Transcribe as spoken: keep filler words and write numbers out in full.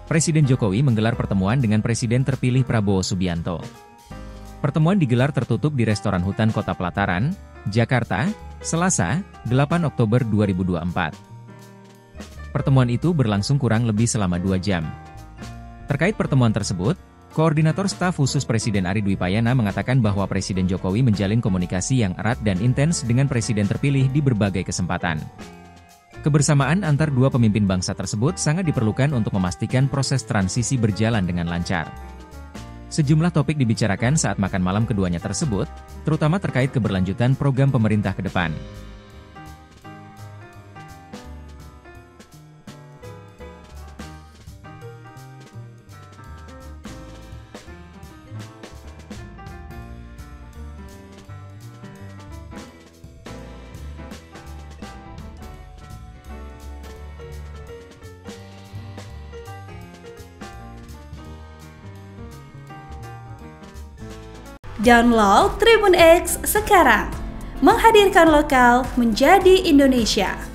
Presiden Jokowi menggelar pertemuan dengan Presiden terpilih Prabowo Subianto. Pertemuan digelar tertutup di Restoran Hutan Kota Pelataran, Jakarta, Selasa, delapan Oktober dua ribu dua puluh empat. Pertemuan itu berlangsung kurang lebih selama dua jam. Terkait pertemuan tersebut, Koordinator Staf Khusus Presiden Ari Dwi Payana mengatakan bahwa Presiden Jokowi menjalin komunikasi yang erat dan intens dengan Presiden terpilih di berbagai kesempatan. Kebersamaan antar dua pemimpin bangsa tersebut sangat diperlukan untuk memastikan proses transisi berjalan dengan lancar. Sejumlah topik dibicarakan saat makan malam keduanya tersebut, terutama terkait keberlanjutan program pemerintah ke depan. Download Tribun X sekarang, menghadirkan lokal menjadi Indonesia.